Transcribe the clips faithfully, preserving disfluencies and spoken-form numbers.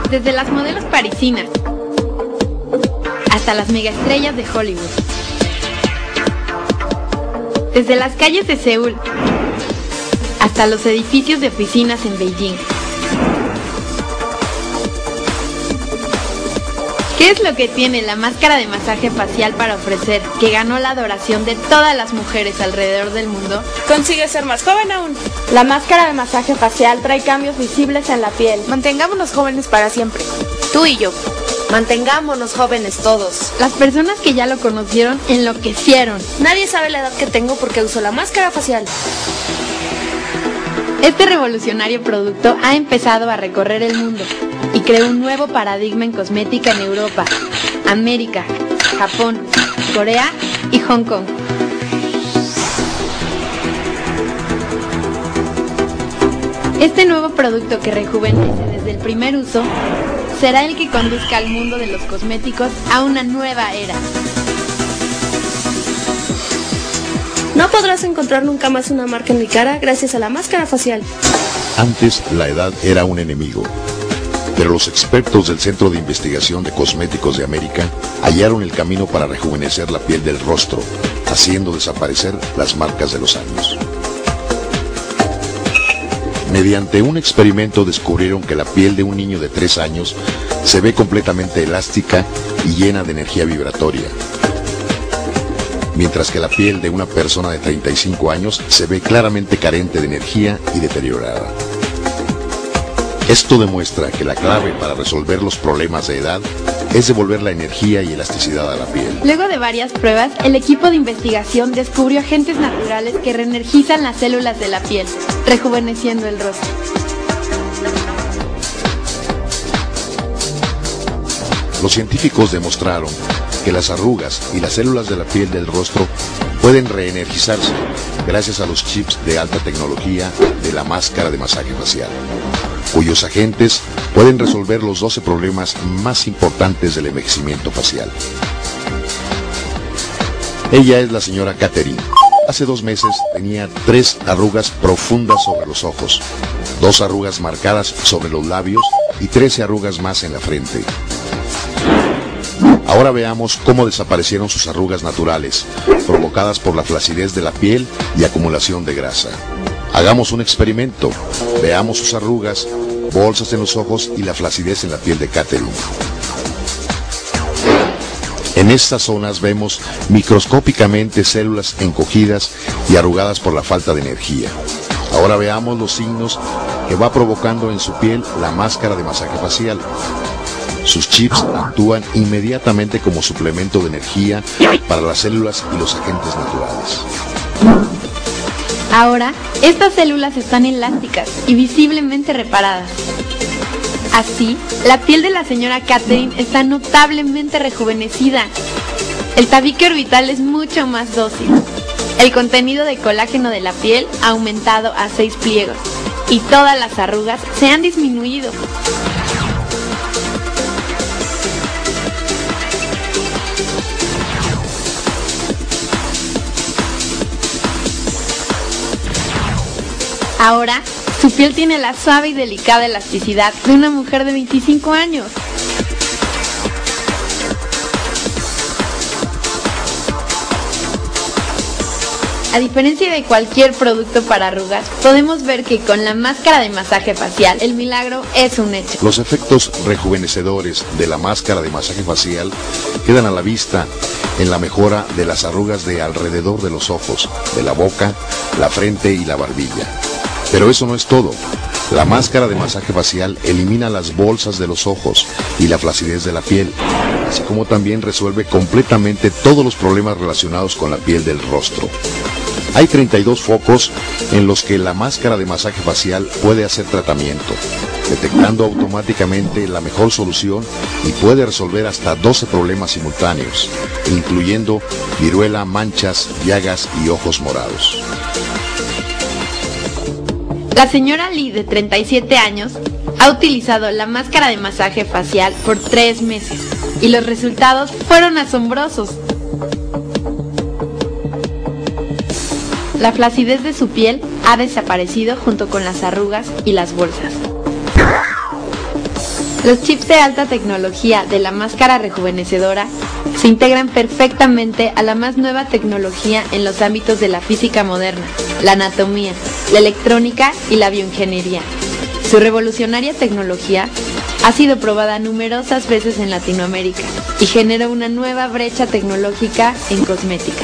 Desde las modelos parisinas hasta las megaestrellas de Hollywood. Desde las calles de Seúl hasta los edificios de oficinas en Beijing. ¿Qué es lo que tiene la máscara de masaje facial para ofrecer que ganó la adoración de todas las mujeres alrededor del mundo? Consigue ser más joven aún. La máscara de masaje facial trae cambios visibles en la piel. Mantengámonos jóvenes para siempre. Tú y yo. Mantengámonos jóvenes todos. Las personas que ya lo conocieron enloquecieron. Nadie sabe la edad que tengo porque uso la máscara facial. Este revolucionario producto ha empezado a recorrer el mundo y creó un nuevo paradigma en cosmética en Europa, América, Japón, Corea y Hong Kong. Este nuevo producto que rejuvenece desde el primer uso será el que conduzca al mundo de los cosméticos a una nueva era. No podrás encontrar nunca más una marca en mi cara gracias a la máscara facial. Antes, la edad era un enemigo, pero los expertos del Centro de Investigación de Cosméticos de América hallaron el camino para rejuvenecer la piel del rostro, haciendo desaparecer las marcas de los años. Mediante un experimento descubrieron que la piel de un niño de tres años se ve completamente elástica y llena de energía vibratoria, mientras que la piel de una persona de treinta y cinco años se ve claramente carente de energía y deteriorada. Esto demuestra que la clave para resolver los problemas de edad es devolver la energía y elasticidad a la piel. Luego de varias pruebas, el equipo de investigación descubrió agentes naturales que reenergizan las células de la piel, rejuveneciendo el rostro. Los científicos demostraron que las arrugas y las células de la piel del rostro pueden reenergizarse gracias a los chips de alta tecnología de la máscara de masaje facial, cuyos agentes pueden resolver los doce problemas más importantes del envejecimiento facial. Ella es la señora Catherine. Hace dos meses tenía tres arrugas profundas sobre los ojos, dos arrugas marcadas sobre los labios y trece arrugas más en la frente. Ahora veamos cómo desaparecieron sus arrugas naturales, provocadas por la flacidez de la piel y acumulación de grasa. Hagamos un experimento. Veamos sus arrugas, bolsas en los ojos y la flacidez en la piel de Catherine. En estas zonas vemos microscópicamente células encogidas y arrugadas por la falta de energía. Ahora veamos los signos que va provocando en su piel la máscara de masaje facial. Sus chips actúan inmediatamente como suplemento de energía para las células y los agentes naturales. Ahora, estas células están elásticas y visiblemente reparadas. Así, la piel de la señora Catherine está notablemente rejuvenecida. El tabique orbital es mucho más dócil. El contenido de colágeno de la piel ha aumentado a seis pliegos y todas las arrugas se han disminuido. Ahora, su piel tiene la suave y delicada elasticidad de una mujer de veinticinco años. A diferencia de cualquier producto para arrugas, podemos ver que con la máscara de masaje facial, el milagro es un hecho. Los efectos rejuvenecedores de la máscara de masaje facial quedan a la vista en la mejora de las arrugas de alrededor de los ojos, de la boca, la frente y la barbilla. Pero eso no es todo. La máscara de masaje facial elimina las bolsas de los ojos y la flacidez de la piel, así como también resuelve completamente todos los problemas relacionados con la piel del rostro. Hay treinta y dos focos en los que la máscara de masaje facial puede hacer tratamiento, detectando automáticamente la mejor solución y puede resolver hasta doce problemas simultáneos, incluyendo viruela, manchas, llagas y ojos morados. La señora Lee, de treinta y siete años, ha utilizado la máscara de masaje facial por tres meses y los resultados fueron asombrosos. La flacidez de su piel ha desaparecido junto con las arrugas y las bolsas. Los chips de alta tecnología de la máscara rejuvenecedora se integran perfectamente a la más nueva tecnología en los ámbitos de la física moderna, la anatomía, la electrónica y la bioingeniería. Su revolucionaria tecnología ha sido probada numerosas veces en Latinoamérica y genera una nueva brecha tecnológica en cosmética.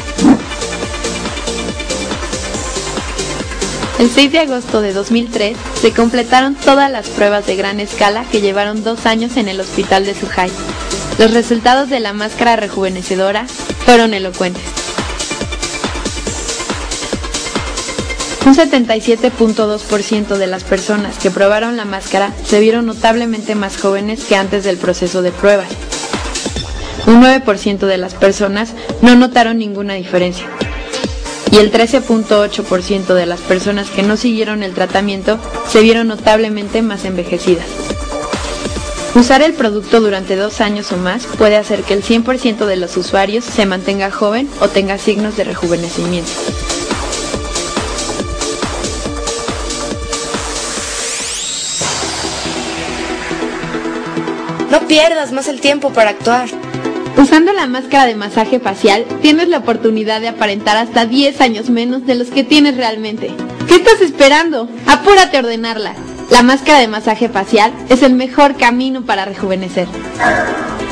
El seis de agosto de dos mil tres se completaron todas las pruebas de gran escala que llevaron dos años en el hospital de Zhuhai. Los resultados de la máscara rejuvenecedora fueron elocuentes. Un setenta y siete punto dos por ciento de las personas que probaron la máscara se vieron notablemente más jóvenes que antes del proceso de pruebas. Un nueve por ciento de las personas no notaron ninguna diferencia. Y el trece punto ocho por ciento de las personas que no siguieron el tratamiento se vieron notablemente más envejecidas. Usar el producto durante dos años o más puede hacer que el cien por ciento de los usuarios se mantenga joven o tenga signos de rejuvenecimiento. No pierdas más el tiempo para actuar. Usando la máscara de masaje facial, tienes la oportunidad de aparentar hasta diez años menos de los que tienes realmente. ¿Qué estás esperando? ¡Apúrate a ordenarla! La máscara de masaje facial es el mejor camino para rejuvenecer.